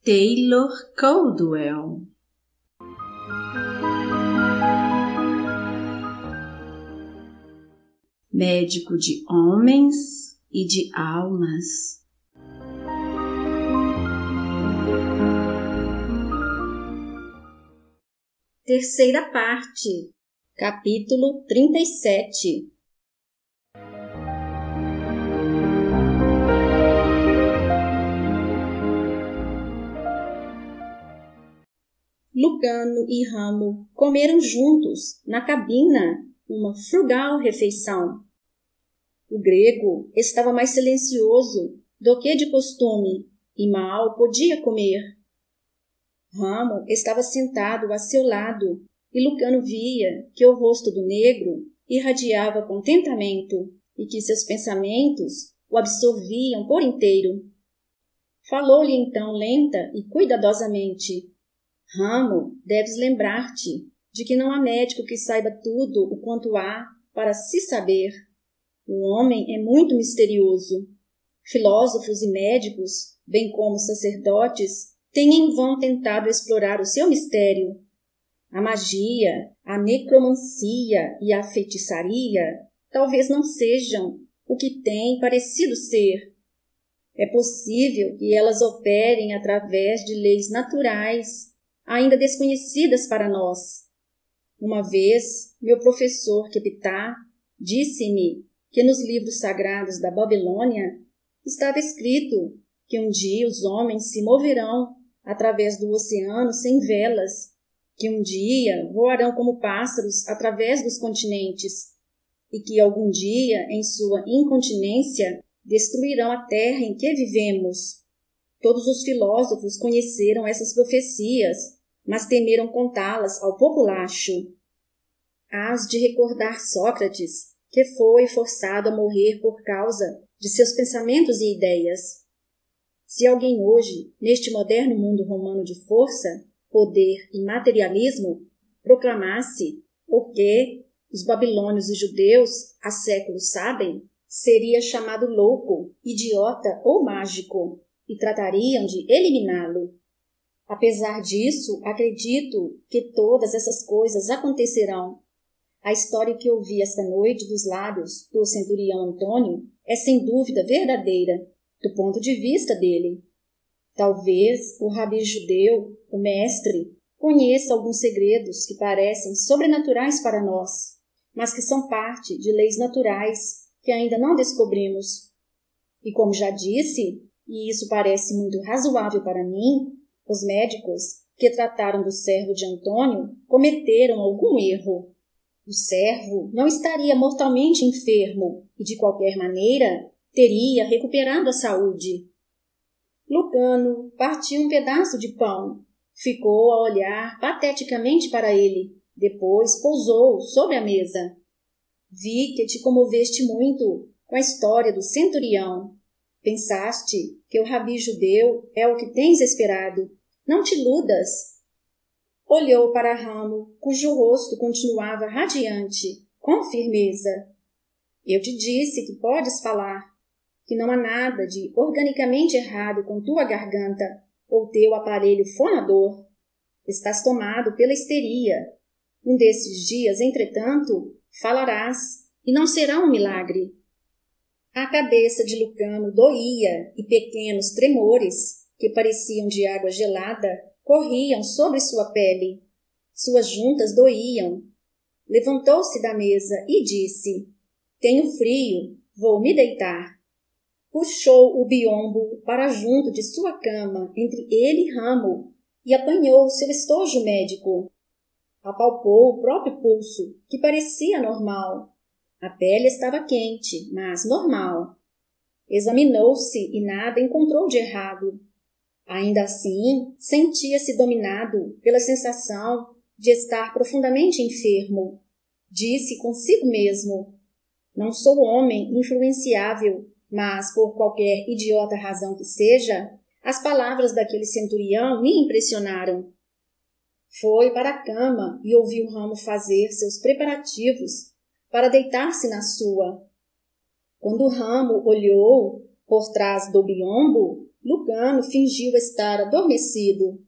Taylor Caldwell. Médico de homens e de almas. Terceira parte, capítulo 37. Lucano e Ramo comeram juntos, na cabina, uma frugal refeição. O grego estava mais silencioso do que de costume e mal podia comer. Ramo estava sentado a seu lado e Lucano via que o rosto do negro irradiava contentamento e que seus pensamentos o absorviam por inteiro. Falou-lhe então lenta e cuidadosamente: Ramo, deves lembrar-te de que não há médico que saiba tudo o quanto há para se saber. O homem é muito misterioso. Filósofos e médicos, bem como sacerdotes, têm em vão tentado explorar o seu mistério. A magia, a necromancia e a feitiçaria talvez não sejam o que têm parecido ser. É possível que elas operem através de leis naturais, ainda desconhecidas para nós. Uma vez, meu professor Keptah disse-me que nos livros sagrados da Babilônia estava escrito que um dia os homens se moverão através do oceano sem velas, que um dia voarão como pássaros através dos continentes e que algum dia, em sua incontinência, destruirão a terra em que vivemos. Todos os filósofos conheceram essas profecias, mas temeram contá-las ao populacho. Hás de recordar Sócrates, que foi forçado a morrer por causa de seus pensamentos e ideias. Se alguém hoje, neste moderno mundo romano de força, poder e materialismo, proclamasse o que os babilônios e judeus há séculos sabem, seria chamado louco, idiota ou mágico, e tratariam de eliminá-lo. Apesar disso, acredito que todas essas coisas acontecerão. A história que ouvi esta noite dos lábios do centurião Antônio é sem dúvida verdadeira, do ponto de vista dele. Talvez o rabi judeu, o mestre, conheça alguns segredos que parecem sobrenaturais para nós, mas que são parte de leis naturais que ainda não descobrimos. E como já disse, e isso parece muito razoável para mim, os médicos que trataram do servo de Antônio cometeram algum erro. O servo não estaria mortalmente enfermo e, de qualquer maneira, teria recuperado a saúde. Lucano partiu um pedaço de pão, ficou a olhar pateticamente para ele, depois pousou sobre a mesa. Vi que te comoveste muito com a história do centurião. Pensaste que o rabi judeu é o que tens esperado. Não te iludas. Olhou para Ramo, cujo rosto continuava radiante, com firmeza. Eu te disse que podes falar, que não há nada de organicamente errado com tua garganta ou teu aparelho fonador. Estás tomado pela histeria. Um desses dias, entretanto, falarás, e não será um milagre. A cabeça de Lucano doía e pequenos tremores, que pareciam de água gelada, corriam sobre sua pele. Suas juntas doíam. Levantou-se da mesa e disse: Tenho frio, vou me deitar. Puxou o biombo para junto de sua cama, entre ele e Ramo, e apanhou seu estojo médico. Apalpou o próprio pulso, que parecia normal. A pele estava quente, mas normal. Examinou-se e nada encontrou de errado. Ainda assim, sentia-se dominado pela sensação de estar profundamente enfermo. Disse consigo mesmo: Não sou homem influenciável, mas, por qualquer idiota razão que seja, as palavras daquele centurião me impressionaram. Foi para a cama e ouviu Ramo fazer seus preparativos para deitar-se na sua. Quando Ramo olhou por trás do biombo, Lucano fingiu estar adormecido.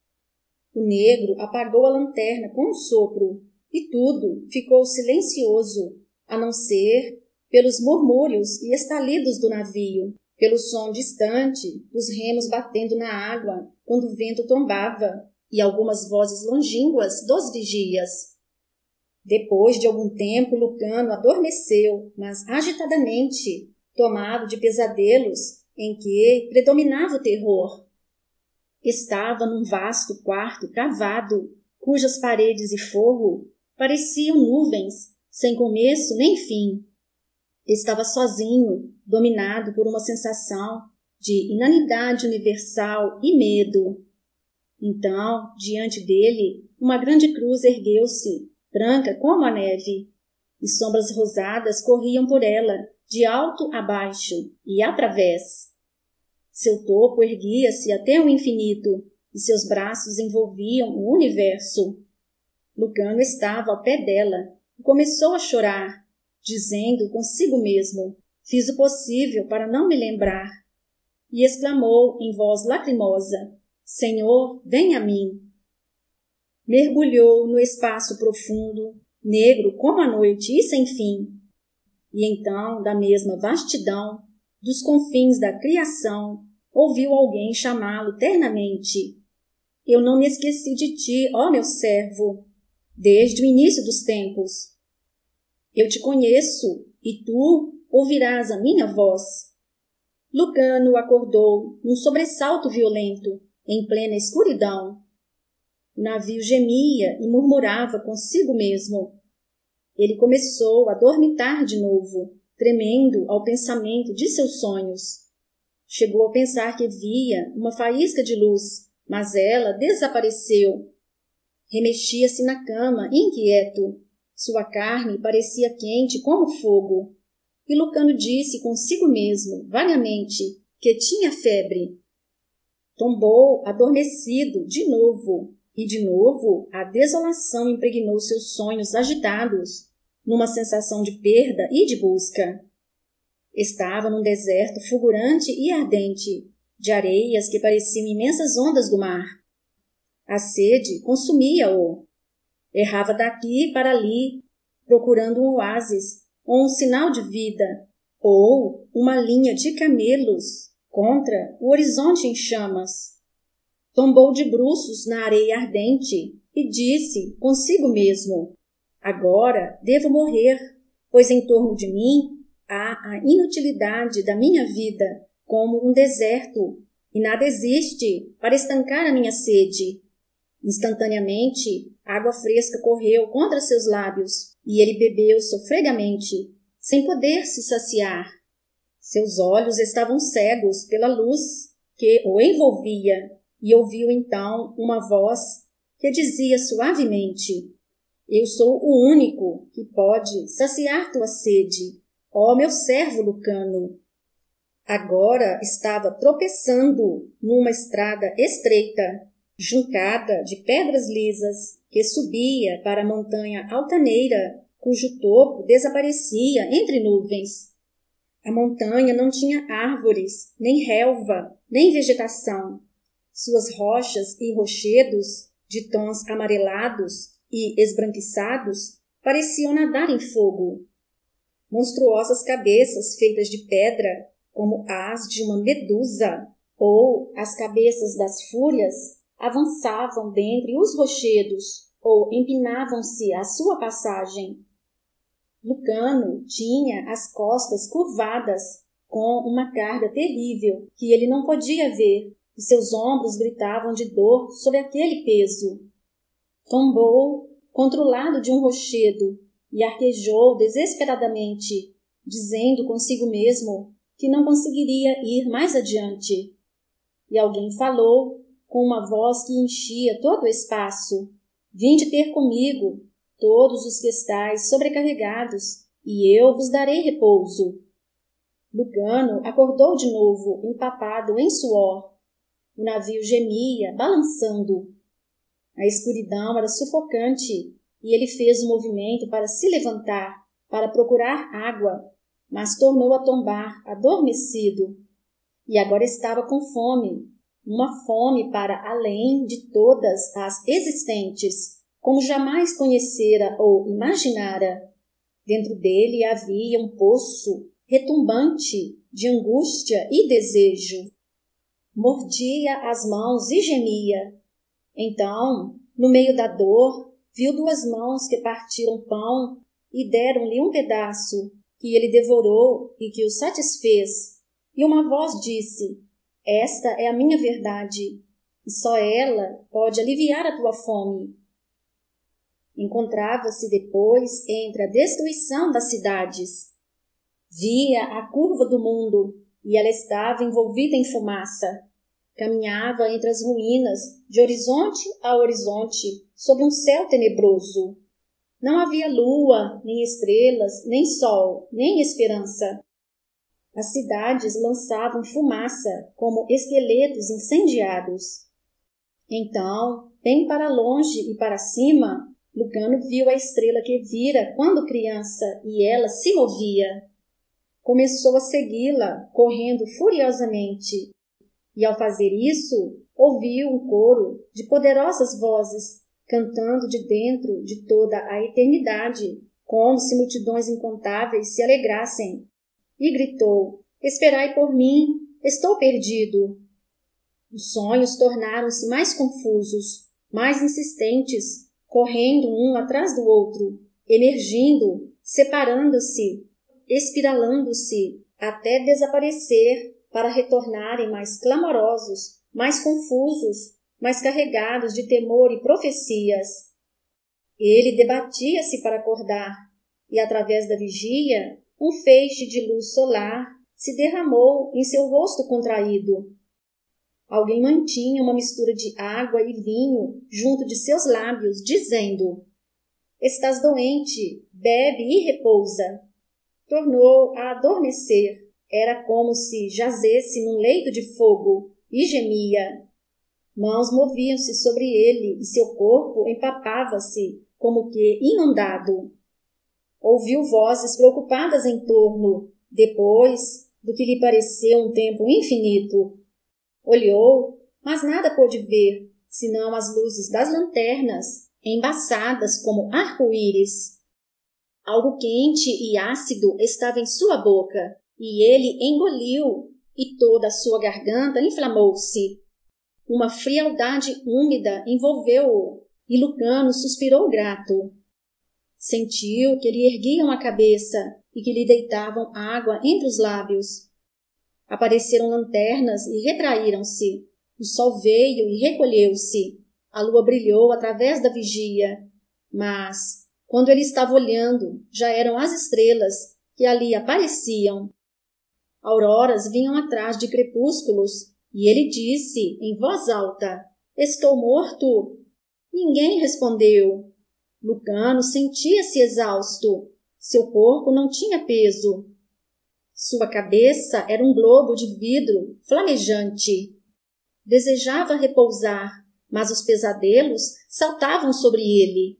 O negro apagou a lanterna com um sopro e tudo ficou silencioso, a não ser pelos murmúrios e estalidos do navio, pelo som distante dos remos batendo na água quando o vento tombava e algumas vozes longínquas dos vigias. Depois de algum tempo, Lucano adormeceu, mas agitadamente, tomado de pesadelos em que predominava o terror. Estava num vasto quarto cavado, cujas paredes e forro pareciam nuvens, sem começo nem fim. Estava sozinho, dominado por uma sensação de inanidade universal e medo. Então, diante dele, uma grande cruz ergueu-se, branca como a neve, e sombras rosadas corriam por ela, de alto a baixo e através. Seu topo erguia-se até o infinito, e seus braços envolviam o universo. Lucano estava ao pé dela e começou a chorar, dizendo consigo mesmo: fiz o possível para não me lembrar. E exclamou em voz lacrimosa: Senhor, vem a mim. Mergulhou no espaço profundo, negro como a noite e sem fim. E então, da mesma vastidão, dos confins da criação, ouviu alguém chamá-lo ternamente. Eu não me esqueci de ti, ó meu servo, desde o início dos tempos. Eu te conheço, e tu ouvirás a minha voz. Lucano acordou num sobressalto violento, em plena escuridão. O navio gemia e murmurava consigo mesmo. Ele começou a dormitar de novo, tremendo ao pensamento de seus sonhos. Chegou a pensar que via uma faísca de luz, mas ela desapareceu. Remexia-se na cama, inquieto. Sua carne parecia quente como fogo. E Lucano disse consigo mesmo, vagamente, que tinha febre. Tombou, adormecido, de novo. E de novo a desolação impregnou seus sonhos agitados, numa sensação de perda e de busca. Estava num deserto fulgurante e ardente, de areias que pareciam imensas ondas do mar. A sede consumia-o. Errava daqui para ali, procurando um oásis, ou um sinal de vida, ou uma linha de camelos contra o horizonte em chamas. Tombou de bruços na areia ardente e disse consigo mesmo: agora devo morrer, pois em torno de mim há a inutilidade da minha vida como um deserto, e nada existe para estancar a minha sede. Instantaneamente, água fresca correu contra seus lábios, e ele bebeu sofregamente, sem poder se saciar. Seus olhos estavam cegos pela luz que o envolvia, e ouviu então uma voz que dizia suavemente: eu sou o único que pode saciar tua sede, ó meu servo Lucano. Agora estava tropeçando numa estrada estreita, juncada de pedras lisas, que subia para a montanha altaneira, cujo topo desaparecia entre nuvens. A montanha não tinha árvores, nem relva, nem vegetação. Suas rochas e rochedos, de tons amarelados e esbranquiçados, pareciam nadar em fogo. Monstruosas cabeças feitas de pedra, como as de uma medusa, ou as cabeças das fúrias, avançavam dentre os rochedos, ou empinavam-se à sua passagem. Lucano tinha as costas curvadas, com uma carga terrível que ele não podia ver, e seus ombros gritavam de dor sob aquele peso. Tombou contra o lado de um rochedo e arquejou desesperadamente, dizendo consigo mesmo que não conseguiria ir mais adiante. E alguém falou, com uma voz que enchia todo o espaço: vinde ter comigo, todos os que estáis sobrecarregados, e eu vos darei repouso. Lucano acordou de novo, empapado em suor. O navio gemia, balançando. A escuridão era sufocante, e ele fez um movimento para se levantar, para procurar água, mas tornou a tombar, adormecido. e agora estava com fome, uma fome para além de todas as existentes, como jamais conhecera ou imaginara. Dentro dele havia um poço retumbante de angústia e desejo. Mordia as mãos e gemia. Então, no meio da dor, viu duas mãos que partiram pão e deram-lhe um pedaço, que ele devorou e que o satisfez. E uma voz disse: esta é a minha verdade, e só ela pode aliviar a tua fome. Encontrava-se depois entre a destruição das cidades. Via a curva do mundo, e ela estava envolvida em fumaça. Caminhava entre as ruínas, de horizonte a horizonte, sob um céu tenebroso. Não havia lua, nem estrelas, nem sol, nem esperança. As cidades lançavam fumaça, como esqueletos incendiados. Então, bem para longe e para cima, Lucano viu a estrela que vira quando criança, e ela se movia. Começou a segui-la, correndo furiosamente. E ao fazer isso, ouviu um coro de poderosas vozes, cantando de dentro de toda a eternidade, como se multidões incontáveis se alegrassem. E gritou: esperai por mim, estou perdido. Os sonhos tornaram-se mais confusos, mais insistentes, correndo um atrás do outro, emergindo, separando-se, espiralando-se, até desaparecer, para retornarem mais clamorosos, mais confusos, mais carregados de temor e profecias. Ele debatia-se para acordar, e através da vigia, um feixe de luz solar se derramou em seu rosto contraído. Alguém mantinha uma mistura de água e vinho junto de seus lábios, dizendo: estás doente, bebe e repousa. Tornou a adormecer. Era como se jazesse num leito de fogo, e gemia. Mãos moviam-se sobre ele, e seu corpo empapava-se, como que inundado. Ouviu vozes preocupadas em torno, depois do que lhe pareceu um tempo infinito. Olhou, mas nada pôde ver, senão as luzes das lanternas, embaçadas como arco-íris. Algo quente e ácido estava em sua boca, e ele engoliu, e toda a sua garganta inflamou-se. Uma frialdade úmida envolveu-o, e Lucano suspirou grato. Sentiu que lhe erguiam a cabeça e que lhe deitavam água entre os lábios. Apareceram lanternas e retraíram-se. O sol veio e recolheu-se. A lua brilhou através da vigia. Mas, quando ele estava olhando, já eram as estrelas que ali apareciam. Auroras vinham atrás de crepúsculos, e ele disse, em voz alta: estou morto. Ninguém respondeu. Lucano sentia-se exausto. Seu corpo não tinha peso. Sua cabeça era um globo de vidro flamejante. Desejava repousar, mas os pesadelos saltavam sobre ele.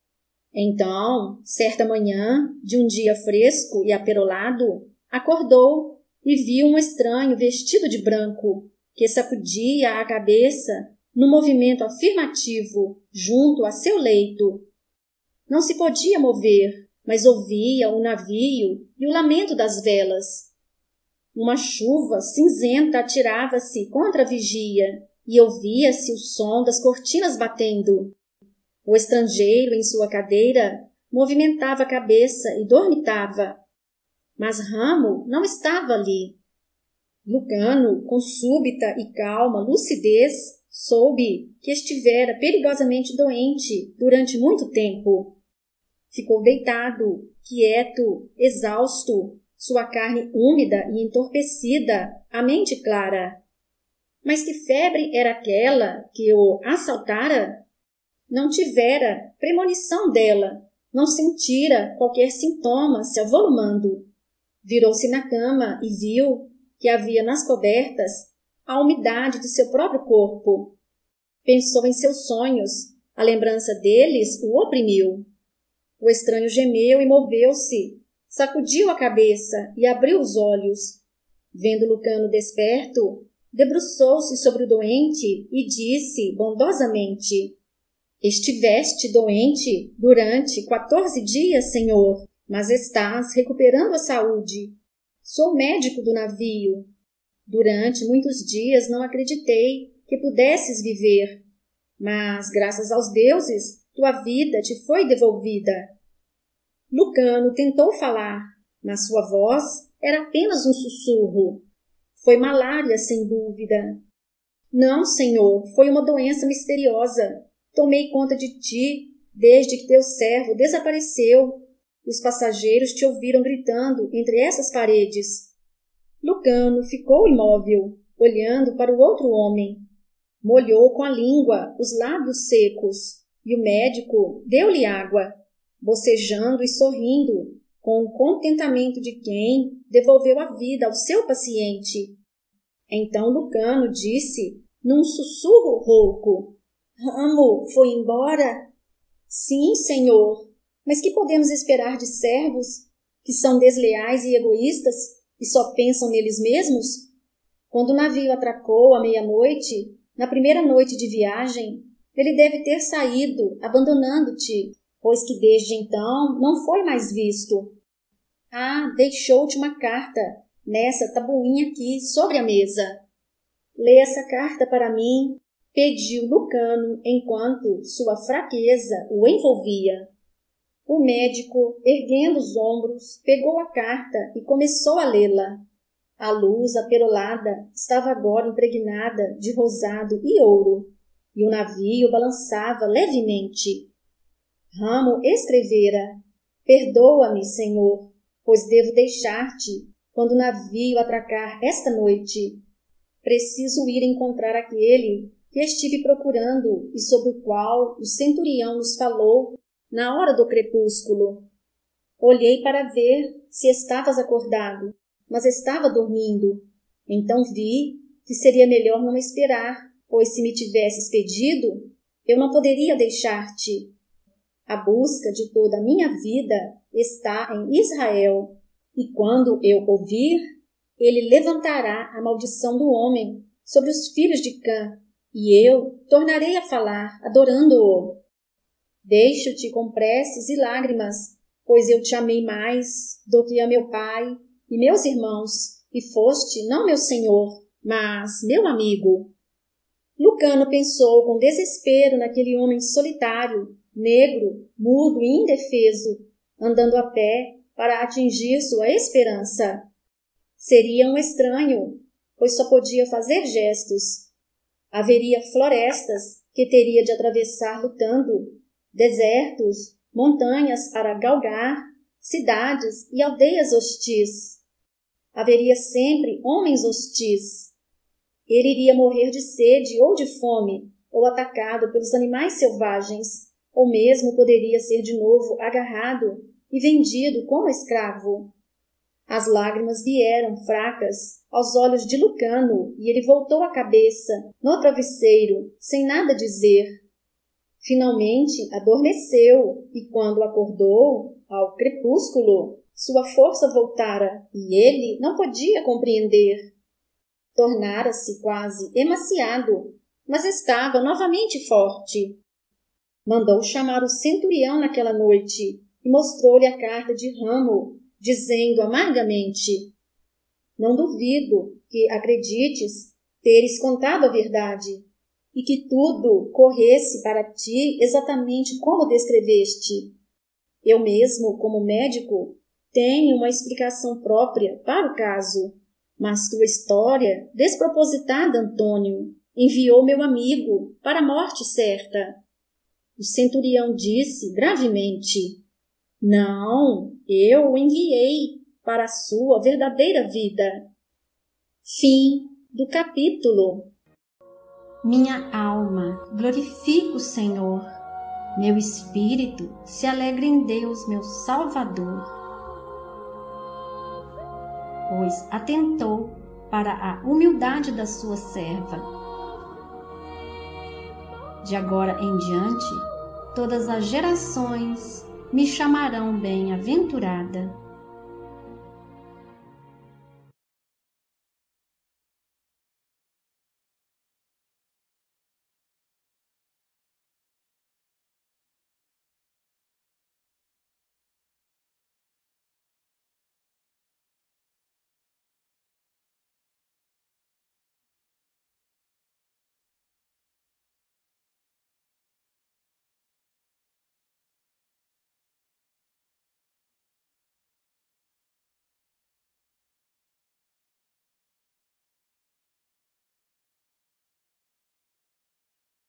Então, certa manhã, de um dia fresco e aperolado, acordou e viu um estranho vestido de branco, que sacudia a cabeça no movimento afirmativo junto a seu leito. Não se podia mover, mas ouvia o navio e o lamento das velas. Uma chuva cinzenta atirava-se contra a vigia e ouvia-se o som das cortinas batendo. O estrangeiro, em sua cadeira, movimentava a cabeça e dormitava. Mas Ramo não estava ali. Lucano, com súbita e calma lucidez, soube que estivera perigosamente doente durante muito tempo. Ficou deitado, quieto, exausto, sua carne úmida e entorpecida, a mente clara. Mas que febre era aquela que o assaltara? Não tivera premonição dela, não sentira qualquer sintoma se avolumando. Virou-se na cama e viu que havia nas cobertas a umidade de seu próprio corpo. Pensou em seus sonhos, a lembrança deles o oprimiu. O estranho gemeu e moveu-se, sacudiu a cabeça e abriu os olhos. Vendo Lucano desperto, debruçou-se sobre o doente e disse bondosamente: Estiveste doente durante 14 dias, senhor, mas estás recuperando a saúde. Sou médico do navio. Durante muitos dias não acreditei que pudesses viver, mas, graças aos deuses, tua vida te foi devolvida. Lucano tentou falar, mas sua voz era apenas um sussurro. Foi malária, sem dúvida. Não, senhor, foi uma doença misteriosa. Tomei conta de ti desde que teu servo desapareceu. Os passageiros te ouviram gritando entre essas paredes. Lucano ficou imóvel, olhando para o outro homem. Molhou com a língua os lábios secos, e o médico deu-lhe água, bocejando e sorrindo, com o contentamento de quem devolveu a vida ao seu paciente. Então Lucano disse, num sussurro rouco: Ramo foi embora? Sim, senhor, mas que podemos esperar de servos que são desleais e egoístas e só pensam neles mesmos? Quando o navio atracou à meia-noite, na primeira noite de viagem, ele deve ter saído, abandonando-te, pois que desde então não foi mais visto. Ah, deixou-te uma carta, nessa tabuinha aqui, sobre a mesa. Lê essa carta para mim, pediu Lucano enquanto sua fraqueza o envolvia. O médico, erguendo os ombros, pegou a carta e começou a lê-la. A luz aperolada estava agora impregnada de rosado e ouro, e o navio balançava levemente. Ramo escrevera: Perdoa-me, senhor, pois devo deixar-te quando o navio atracar esta noite. Preciso ir encontrar aquele que estive procurando e sobre o qual o centurião nos falou na hora do crepúsculo. Olhei para ver se estavas acordado, mas estava dormindo. Então vi que seria melhor não esperar, pois se me tivesses pedido, eu não poderia deixar-te. A busca de toda a minha vida está em Israel, e quando eu ouvir, ele levantará a maldição do homem sobre os filhos de Cã, e eu tornarei a falar, adorando-o. Deixo-te com preces e lágrimas, pois eu te amei mais do que a meu pai e meus irmãos, e foste não meu senhor, mas meu amigo. Lucano pensou com desespero naquele homem solitário, negro, mudo e indefeso, andando a pé para atingir sua esperança. Seria um estranho, pois só podia fazer gestos. Haveria florestas que teria de atravessar lutando, desertos, montanhas para galgar, cidades e aldeias hostis. Haveria sempre homens hostis. Ele iria morrer de sede ou de fome, ou atacado pelos animais selvagens, ou mesmo poderia ser de novo agarrado e vendido como escravo. As lágrimas vieram fracas aos olhos de Lucano e ele voltou a cabeça no travesseiro, sem nada dizer. Finalmente adormeceu e quando acordou, ao crepúsculo, sua força voltara e ele não podia compreender. Tornara-se quase emaciado, mas estava novamente forte. Mandou chamar o centurião naquela noite e mostrou-lhe a carta de Ramo, dizendo amargamente: Não duvido que acredites teres contado a verdade e que tudo corresse para ti exatamente como descreveste. Eu mesmo, como médico, tenho uma explicação própria para o caso, mas tua história, despropositada, Antônio, enviou meu amigo para a morte certa. O centurião disse gravemente: Não, eu o enviei para a sua verdadeira vida. Fim do capítulo. Minha alma glorifica o Senhor, meu espírito se alegra em Deus, meu Salvador, pois atentou para a humildade da sua serva. De agora em diante, todas as gerações me chamarão bem-aventurada.